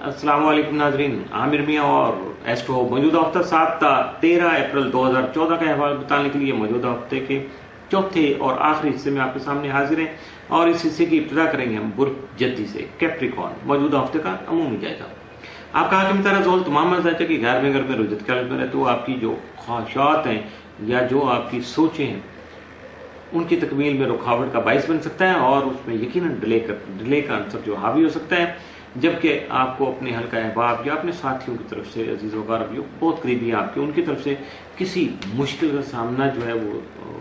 अस्सलाम वालेकुम नाजरीन, आमिर मियाँ और एस्ट्रो मौजूदा हफ्ता 13 अप्रैल 2014 का अहवाल बताने के लिए मौजूदा हफ्ते के चौथे और आखिरी हिस्से में आपके सामने हाजिर हैं। और इस हिस्से की इब्तिदा करेंगे हम बुर्ज जद्दी से कैप्रिकॉर्न मौजूदा हफ्ते का अमूमी जायजा। आपका हाकिम तारा जोल तमाम जायजा की घर में रुजत ख्याल में रहते हो, आपकी जो ख्वाहिशात हैं या जो आपकी सोचें हैं उनकी तकमील में रुकावट का बायस बन सकता है और उसमें यकीनन डिले का आंसर जो हावी हो सकता है, जबकि आपको अपने हल्का अहबाब या अपने साथियों की तरफ से अजीज वकार जो बहुत करीबी आपके उनकी तरफ से किसी मुश्किल का सामना जो है वो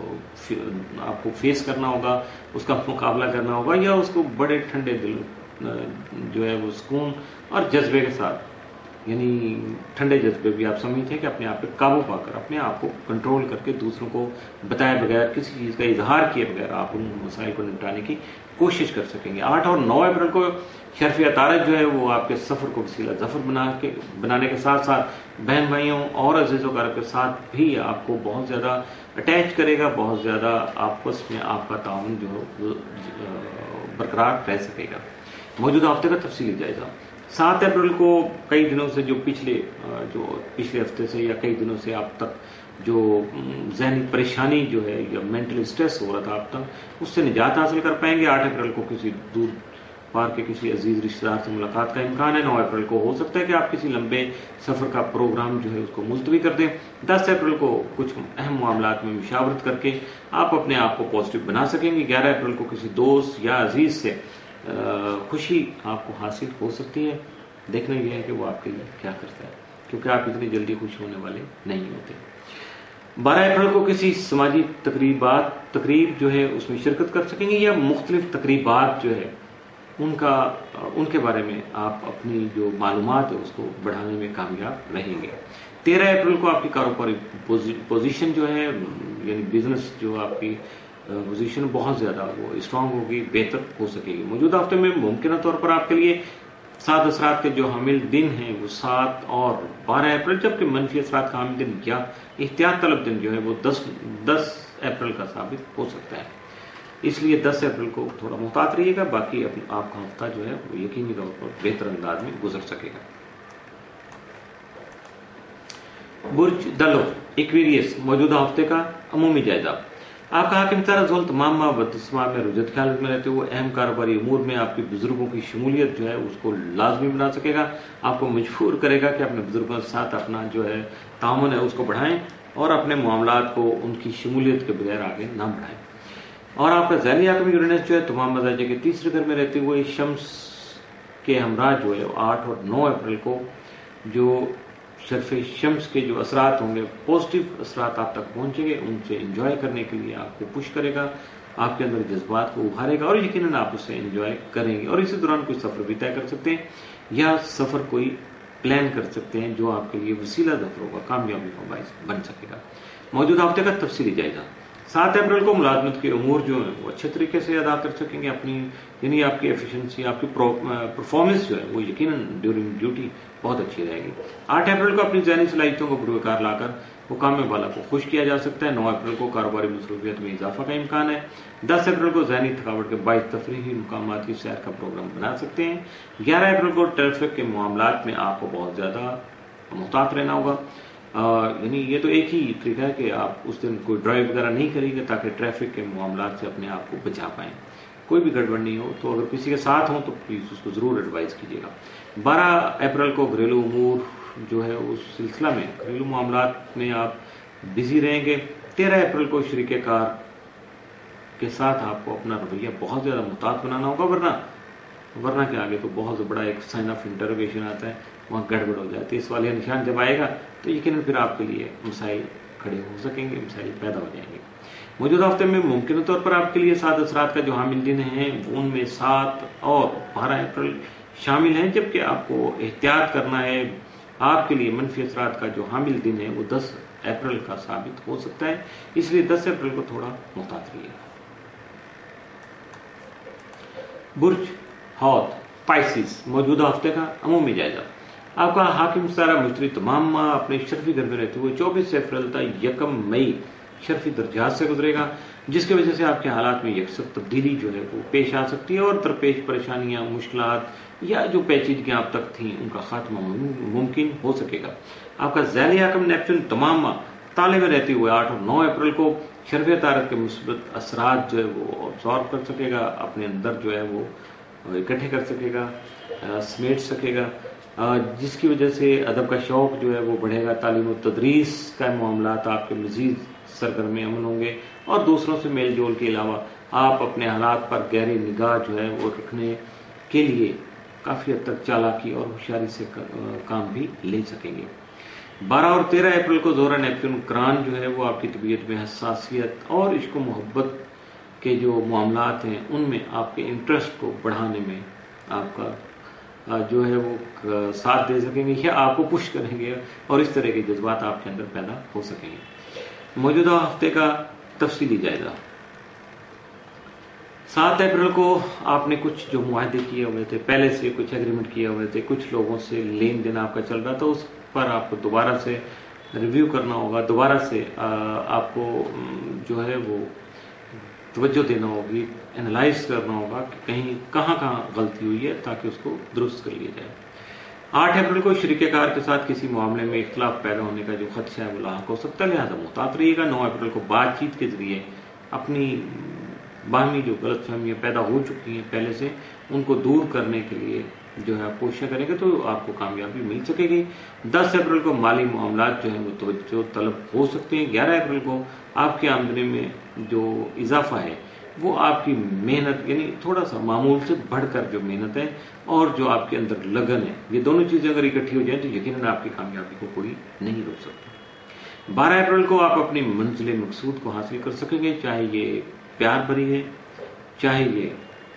आपको फेस करना होगा, उसका मुकाबला करना होगा या उसको बड़े ठंडे दिल जो है वो सुकून और जज्बे के साथ, यानी ठंडे जज्बे भी आप समझते हैं कि अपने आप पे काबू पाकर अपने आप को कंट्रोल करके दूसरों को बताए बगैर किसी चीज़ का इजहार किए बगैर आप उन मसाइल को निपटाने की कोशिश कर सकेंगे। 8 और 9 अप्रैल को शर्फ अतारत जो है वो आपके सफ़र को वसीला जफर बनाने के साथ साथ बहन भाइयों और अजीज़ों के साथ भी आपको बहुत ज़्यादा अटैच करेगा, बहुत ज़्यादा आपस में आपका ताउन जो बरकरार रह सकेगा। मौजूदा हफ्ते का तफसीली जायजा 7 अप्रैल को कई दिनों से जो पिछले हफ्ते से या कई दिनों से आप तक जो ज़हनी परेशानी जो है या मेंटल स्ट्रेस हो रहा था आप तक, उससे निजात हासिल कर पाएंगे। 8 अप्रैल को किसी दूर पार के किसी अजीज रिश्तेदार से मुलाकात का इम्कान है। 9 अप्रैल को हो सकता है कि आप किसी लंबे सफर का प्रोग्राम जो है उसको मुलतवी कर दें। 10 अप्रैल को कुछ अहम मामलात में मुशावरत करके आप अपने आप को पॉजिटिव बना सकेंगे। 11 अप्रैल को किसी दोस्त या अजीज से खुशी आपको हासिल हो सकती है। देखना यह है कि वो आपके लिए क्या करता है, क्योंकि आप इतनी जल्दी खुश होने वाले नहीं होते। 12 अप्रैल को किसी समाजी तकरीब जो है उसमें शिरकत कर सकेंगे या मुख्तलिफ तकरीबात जो है उनके बारे में आप अपनी जो मालूमात है उसको बढ़ाने में कामयाब रहेंगे। 13 अप्रैल को आपकी कारोबारी पोजीशन जो है यानी बिजनेस जो आपकी पोजीशन बहुत ज्यादा वो स्ट्रांग होगी, बेहतर हो सकेगी। मौजूदा हफ्ते में मुमकिन तौर पर आपके लिए 7 असरात के जो हामिल दिन हैं वो 7 और 12 अप्रैल, जबकि मनफी असरात का हामिल दिन या एहतियात तलब दिन जो है वो 10 अप्रैल का साबित हो सकता है। इसलिए 10 अप्रैल को थोड़ा मुहतात रहिएगा, बाकी आपका हफ्ता जो है वो यकीनी तौर पर बेहतर अंदाज में गुजर सकेगा। बुर्ज दलो एक्वेरियस मौजूदा हफ्ते का अमूमी जायजा। आपका हाकिम तारा जोल तमाम बदस्मा में रुजत ख्याल में रहते हुए अहम कारोबारी उमूर में आपकी बुजुर्गों की शमूलियत जो है उसको लाजमी बना सकेगा, आपको मजबूर करेगा कि अपने बुजुर्गों के साथ अपना जो है तामुन है उसको बढ़ाएं और अपने मामलात को उनकी शमूलियत के बगैर आगे ना बढ़ाएं। और आपका ज़हनी आकमी यूरेनस जो है तमाम मजाजे के तीसरे घर में रहते हुए शम्स के हमरा जो है 8 और 9 अप्रैल को जो शर्फ शम्स के जो असरात होंगे, पॉजिटिव असरात आप तक पहुंचेंगे, उनसे एंजॉय करने के लिए आपको पुश करेगा, आपके अंदर जज्बात को उभारेगा और यकीनन आप उससे एंजॉय करेंगे। और इसी दौरान कोई सफर भी तय कर सकते हैं या सफर कोई प्लान कर सकते हैं जो आपके लिए वसीला जफर होगा, कामयाबी का बाइस बन सकेगा। मौजूदा हफ्ते का तफसीली जायजा 7 अप्रैल को मुलाजमत के उमूर जो है वो अच्छे तरीके से अदा कर सकेंगे अपनी, यानी आपकी एफिशिएंसी, आपकी परफॉर्मेंस जो है वो यकीनन ड्यूरिंग ड्यूटी बहुत अच्छी रहेगी। 8 अप्रैल को अपनी ज़हनी सलाहियतों को बुरकार लाकर हुकाम वाला को खुश किया जा सकता है। 9 अप्रैल को कारोबारी मसरूफियत में इजाफा का इम्कान है। 10 अप्रैल को ज़हनी थकावट के बाइस तफरीही मुकामात की सैर का प्रोग्राम बना सकते हैं। 11 अप्रैल को ट्रैफिक के मामलात में आपको बहुत ज़्यादा मुहतात रहना होगा, यानी ये तो एक ही तरीका है कि आप उस दिन कोई ड्राइव वगैरह नहीं करेंगे ताकि ट्रैफिक के मामलात से अपने आप को बचा पाएं, कोई भी गड़बड़ नहीं हो। तो अगर किसी के साथ हो तो प्लीज़ उसको ज़रूर एडवाइस कीजिएगा। 12 अप्रैल को घरेलू उमूर जो है उस सिलसिला में घरेलू मामलात में आप बिजी रहेंगे। 13 अप्रैल को शरीके कार के साथ आपको अपना रवैया बहुत ज़्यादा मुहतात बनाना होगा, वरना के आगे तो बहुत बड़ा एक साइन ऑफ इंटरोगेशन आता है, वहाँ गड़बड़ हो जाती है। इस वाले निशान जब आएगा तो यकीनन फिर आपके लिए मसाइल खड़े हो सकेंगे, मसाइल पैदा हो जाएंगे। मौजूदा हफ्ते में मुमकिन तौर पर आपके लिए 7 असरात का जो हामिल दिन है उनमें 7 और 12 अप्रैल शामिल हैं, जबकि आपको एहतियात करना है। आपके लिए मनफी असरात का जो हामिल दिन है वो 10 अप्रैल का साबित हो सकता है, इसलिए 10 अप्रैल को थोड़ा मुहतात रहिएगा। बुर्ज हौत पाइसिस मौजूदा हफ्ते का अमूमी जायजा। आपका हाकिम सारा मुश्तरी तमाम अपने शर्फी घर में रहते हुए 24 अप्रैल तक 1 मई शर्फी दर्जात से गुजरेगा, जिसकी वजह से आपके हालात में यकसर तब्दीली जो है वो पेश आ सकती है और दरपेश परेशानियां, मुश्किलात یا جو پیچیدگیاں اب تک تھیں ان کا خاتمہ ممکن ہو سکے گا۔ آپ کا ذیلی حاکم نیپچون تمام ماہ تالے میں رہتے ہوئے 8 اور 9 اپریل کو شرف طارت کے مثبت اثرات جو ہے وہ ابزارو کر سکے گا، اپنے اندر جو ہے وہ اکٹھے کر سکے گا، سمیٹ سکے گا، جس کی وجہ سے ادب کا شوق جو ہے وہ بڑھے گا، تعلیم و تدریس کا معاملات آپ کے مزید سرگرم عمل ہوں گے، اور دوسروں سے میل جول کے علاوہ آپ اپنے حالات پر گہری نگاہ جو ہے وہ رکھنے کے لیے کافی حد تک چالاکی اور ہوشیاری سے کام بھی لے سکیں گے۔ 12 اور 13 اپریل کو زہرہ نیپچون کران جو ہے وہ آپ کی طبیعت میں حساسیت اور عشق و محبت کے جو معاملات ہیں ان میں آپ کے انٹرسٹ کو بڑھانے میں آپ کا جو ہے وہ ساتھ دے سکیں گے یا آپ کو پش کریں گے، اور اس طرح کے جذبات آپ کے اندر پیدا ہو سکیں گے۔ موجودہ ہفتے کا تفصیلی جائزہ۔ 7 اپریل کو آپ نے کچھ جو معاہدے کیے ہوئے تھے، پہلے سے کچھ ایگریمنٹ کیے ہوئے تھے، کچھ لوگوں سے لین دین آپ کا چل رہا تھا، اس پر آپ کو دوبارہ سے ریویو کرنا ہوگا، دوبارہ سے آپ کو جو ہے وہ توجہ دینا ہوگی، انالائز کرنا ہوگا کہ کہیں کہاں غلطی ہوئی ہے تاکہ اس کو درست کر لیا جائے۔ 8 اپریل کو شریک کار کے ساتھ کسی معاملے میں اختلاف پیدا ہونے کا جو خدشہ ہے وہ لاحق ہو سکتا ہے، لہٰذا محتاط رہیے گا۔ 9 اپریل کو بات چیت کے ذریعے اپنی باہمی جو غلط فہمیاں پیدا ہو چکی ہیں پہلے سے، ان کو دور کرنے کے لیے جو ہے آپ کوششیں کریں گے تو آپ کو کامیابی مل سکے گی۔ 10 اپریل کو مالی معاملات جو ہیں وہ توجہ طلب ہو سکتے ہیں۔ 11 اپریل کو آپ کی آمدنی میں جو اضافہ ہے وہ آپ کی محنت، یعنی تھوڑا سا معمول سے بڑھ کر جو محنت ہے اور جو آپ کے اندر لگن ہے، یہ دونوں چیزیں اگر اکٹھی ہو جائیں تو یقیناً آپ کی کامیابی کو کوئی نہیں روک سکتا۔ 12 اپریل کو آپ اپنی منزل مقصود کو حاصل کر سکیں گے، چاہے یہ پیار بھری ہے، چاہے یہ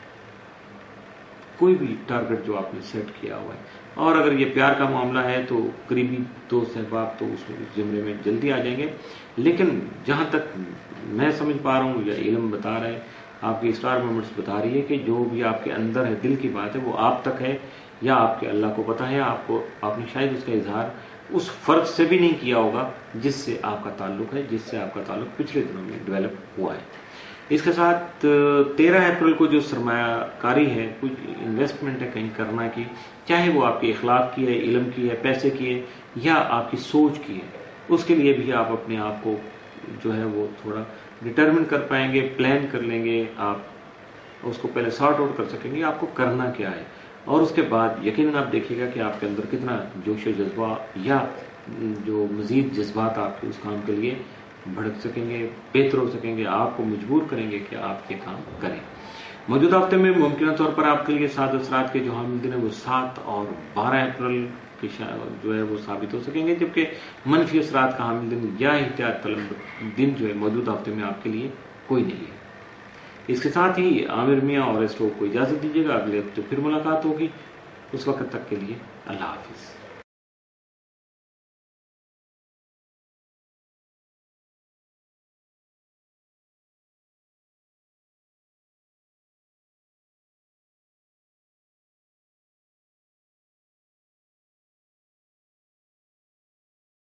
کوئی بھی ٹارگٹ جو آپ نے سیٹ کیا ہوا ہے، اور اگر یہ پیار کا معاملہ ہے تو قریبی دوست احباب تو اس زمرے میں جلدی آ جائیں گے، لیکن جہاں تک میں سمجھ پا رہا ہوں یا علم بتا رہا ہے، آپ کی اسٹار مومنٹس بتا رہی ہے کہ جو بھی آپ کے اندر ہے، دل کی بات ہے، وہ آپ تک ہے یا آپ کے اللہ کو پتا ہے، آپ نے شاید اس کا اظہار اس فرد سے بھی نہیں کیا ہوگا جس سے آپ کا تعلق ہے، جس سے آپ کا تعلق پچھلے دنوں میں ڈیولپ ہوا ہے۔ اس کے ساتھ 13 اپریل کو جو سرمایہ کاری ہے، کچھ انویسٹمنٹ ہے کہیں کرنا کی، چاہے وہ آپ کے اخلاق کی ہے، علم کی ہے، پیسے کی ہے یا آپ کی سوچ کی ہے، اس کے لیے بھی آپ اپنے آپ کو جو ہے وہ تھوڑا ڈٹرمن کر پائیں گے، پلان کر لیں گے، آپ اس کو پہلے سارٹ آؤٹ کر سکیں گے آپ کو کرنا کیا ہے، اور اس کے بعد یقیناً آپ دیکھیے گا کہ آپ کے اندر کتنا جوش و جذبہ یا جو مزید جذبات آپ کے اس کام کے لیے بھڑک سکیں گے، بہتر ہو سکیں گے، آپ کو مجبور کریں گے کہ آپ یہ کام کریں۔ موجودہ ہفتے میں ممکنہ طور پر آپ کے لیے 7 اثرات کے جو حامل دن ہیں وہ 7 اور 12 اپریل کی جو ہے وہ ثابت ہو سکیں گے، جبکہ منفی اثرات کا حامل دن یا احتیاط طلب دن جو ہے موجودہ ہفتے میں آپ کے لیے کوئی نہیں ہے۔ اس کے ساتھ ہی عامر میاں اور اسٹو کو اجازت دیجیے گا، اگلے ہفتے پھر ملاقات ہوگی، اس وقت تک کے لیے اللہ حافظ۔